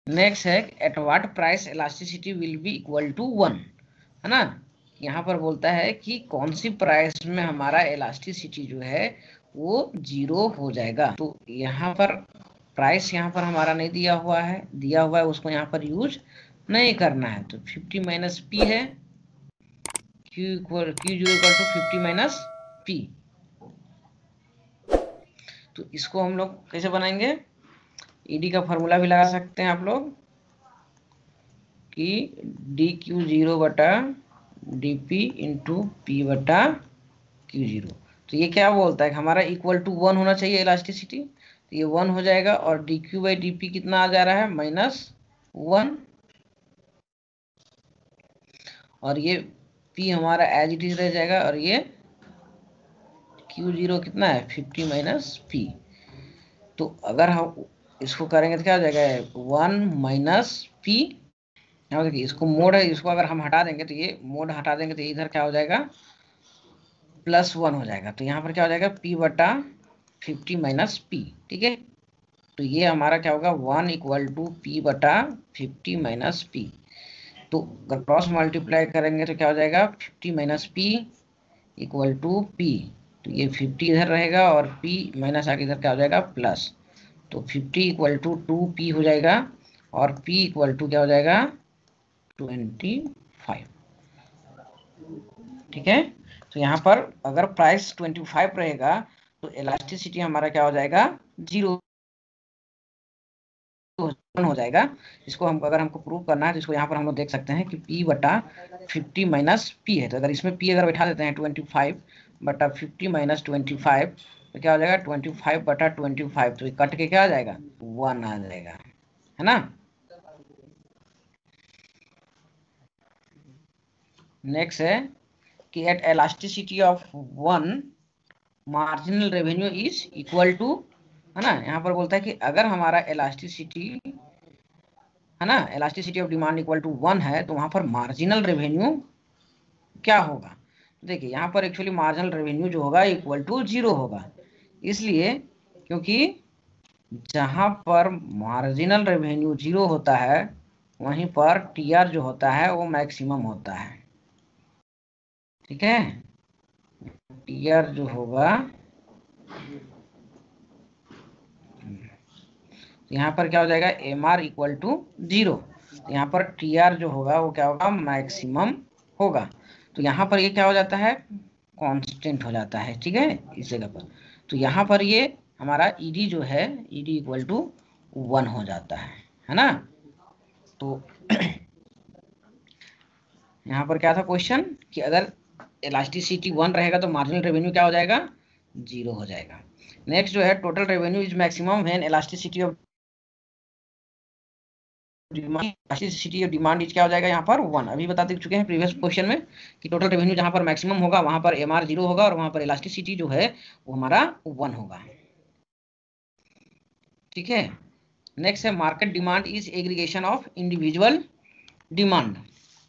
Next है at what price elasticity will be equal to 1, है ना। यहाँ पर बोलता है कि कौन सी प्राइस में हमारा इलास्टिसिटी जो है वो 0 हो जाएगा। तो यहाँ पर प्राइस यहाँ पर हमारा नहीं दिया हुआ है, दिया हुआ है उसको यहाँ पर यूज नहीं करना है। तो 50 माइनस पी है, Q0 equal to 50 minus P. तो इसको हम लोग कैसे बनाएंगे, ईडी का फॉर्मूला भी लगा सकते हैं आप लोग कि dQ0 बटा dP इंटू पी बटा Q0। तो ये क्या बोलता है कि हमारा इक्वल टू 1 होना चाहिए इलास्टिसिटी, तो ये 1 हो जाएगा। और dQ बाई dP कितना आ जा रहा है, -1। और ये P हमारा एज इट इज रह जाएगा, और ये Q0 कितना है 50 माइनस पी। तो अगर हम इसको करेंगे तो क्या हो जाएगा 1 माइनस पी। यहाँ देखिए इसको मोड है, इसको अगर हम हटा देंगे तो ये मोड हटा देंगे तो इधर क्या हो जाएगा +1 हो जाएगा। तो यहाँ पर क्या हो जाएगा P बटा 50 माइनस पी। ठीक है, तो ये हमारा क्या होगा 1 इक्वल टू पी बटा 50 माइनस पी। तो अगर क्रॉस मल्टीप्लाई करेंगे तो क्या हो जाएगा 50 minus P equal to P. तो ये 50 इधर रहेगा और p माइनस आके इधर क्या हो जाएगा प्लस। तो 50 इक्वल टू 2p हो जाएगा और p इक्वल टू क्या हो जाएगा 25। ठीक है, तो यहाँ पर अगर प्राइस 25 रहेगा तो इलास्टिसिटी हमारा क्या हो जाएगा 0 हो जाएगा। इसको हम अगर हमको प्रूव करना है तो इसको यहाँ पर हम लोग देख सकते हैं कि p बटा 50 माइनस पी है। तो अगर इसमें p अगर बैठा देते हैं 25 बटा 50 माइनस 25 तो क्या हो जाएगा 25 बटा 25। तो कट के क्या आ जाएगा 1 आ जाएगा, है ना। नेक्स्ट है कि at elasticity of 1 marginal revenue is equal to, है ना। यहाँ पर बोलता है कि अगर हमारा इलास्टिसिटी, है ना, elasticity of demand equal to 1 है तो वहां पर मार्जिनल रेवेन्यू क्या होगा। देखिए यहाँ पर एक्चुअली मार्जिनल रेवेन्यू जो होगा इक्वल टू 0 होगा, इसलिए क्योंकि जहां पर मार्जिनल रेवेन्यू 0 होता है वहीं पर टीआर जो होता है वो मैक्सिमम होता है। ठीक है, टीआर जो होगा यहाँ पर क्या हो जाएगा एम आर इक्वल टू 0। यहाँ पर टी आर जो होगा वो क्या होगा मैक्सिमम होगा। तो यहाँ पर ये क्या हो जाता है कांस्टेंट हो जाता है। ठीक है, इस जगह पर तो यहाँ पर ये हमारा ईडी जो है ईडी इक्वल टू 1 हो जाता है ना। तो यहाँ पर क्या था क्वेश्चन कि अगर इलास्टिसिटी 1 रहेगा तो मार्जिनल रेवेन्यू क्या हो जाएगा 0 हो जाएगा। नेक्स्ट जो है total revenue is maximum when elasticity of elasticity of demand is क्या हो जाएगा यहाँ पर 1। अभी बता दे चुके हैं प्रीवियस क्वेश्चन में कि टोटल रेवेन्यू जहां पर मैक्सिमम होगा वहां पर एमआर 0 होगा और वहां पर इलास्टिसिटी जो है वो हमारा 1 होगा। ठीक है, नेक्स्ट है market demand is aggregation of individual demand.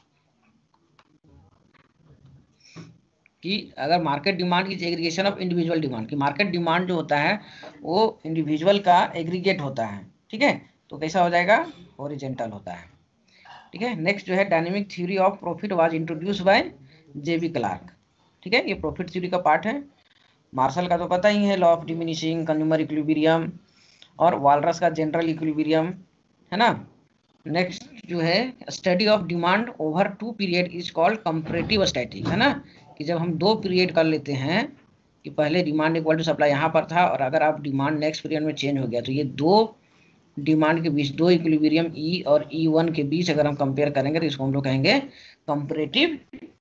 कि अगर market demand is aggregation of individual demand, कि मार्केट डिमांड जो होता है वो इंडिविजुअल का एग्रीगेट होता है। ठीक है, तो कैसा हो जाएगा हॉरिजॉन्टल होता है। ठीक है, नेक्स्ट जो है dynamic theory of profit was introduce by JB Clark. ठीक है, ये प्रॉफिट थ्योरी का पार्ट है। मार्शल का तो पता ही है law of diminishing consumer equilibrium, और वालरस का जनरल इक्विलिब्रियम, है ना। नेक्स्ट जो है study of demand over 2 period is called comparative static, है ना। कि जब हम 2 पीरियड कर लेते हैं कि पहले डिमांड इक्वल टू सप्लाई यहाँ पर था और अगर आप डिमांड नेक्स्ट पीरियड में चेंज हो गया तो ये 2 डिमांड के बीच 2 इक्विलिब्रियम ई और E1 के बीच अगर हम कंपेयर करेंगे तो इसको हम लोग कहेंगे कंपैरेटिव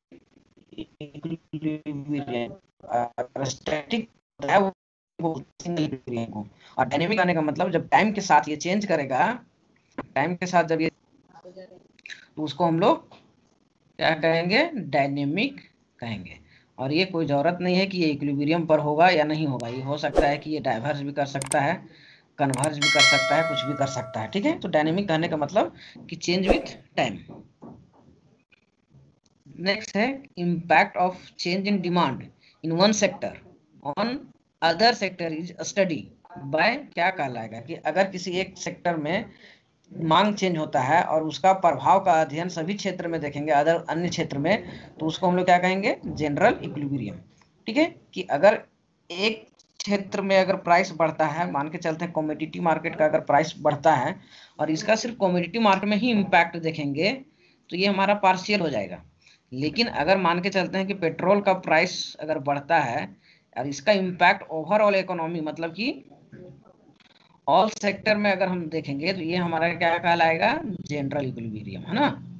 इक्विलिब्रियम। स्टैटिक है वो सिंगल इक्विलिब्रियम को, और डायनेमिक आने का मतलब जब टाइम के साथ ये चेंज करेगा, टाइम के साथ जब ये तो उसको हम लोग क्या कहेंगे डायनेमिक कहेंगे। और ये कोई जरूरत नहीं है कि ये इक्विलिब्रियम पर होगा या नहीं होगा, ये हो सकता है कि ये डाइवर्स भी कर सकता है, कन्वर्ज भी कर सकता है, कुछ भी कर सकता है। ठीक है, तो डायनेमिक कहने का मतलब कि चेंज विथ टाइम। नेक्स्ट है impact of change in demand in one sector on other sector is study by, क्या कहलाएगा कि अगर किसी एक सेक्टर में मांग चेंज होता है और उसका प्रभाव का अध्ययन सभी क्षेत्र में देखेंगे, अदर अन्य क्षेत्र में, तो उसको हम लोग क्या कहेंगे, जनरल इक्विलिब्रियम। ठीक है, कि अगर एक क्षेत्र में अगर प्राइस बढ़ता है, मान के चलते हैं कमोडिटी मार्केट का अगर प्राइस बढ़ता है और इसका सिर्फ कमोडिटी मार्केट में ही इम्पैक्ट देखेंगे तो ये हमारा पार्शियल हो जाएगा। लेकिन अगर मान के चलते हैं कि पेट्रोल का प्राइस अगर बढ़ता है और इसका इम्पैक्ट ओवरऑल इकोनॉमी, मतलब कि ऑल सेक्टर में अगर हम देखेंगे तो ये हमारा क्या कहलाएगा, जनरल इक्विलिब्रियम, है ना।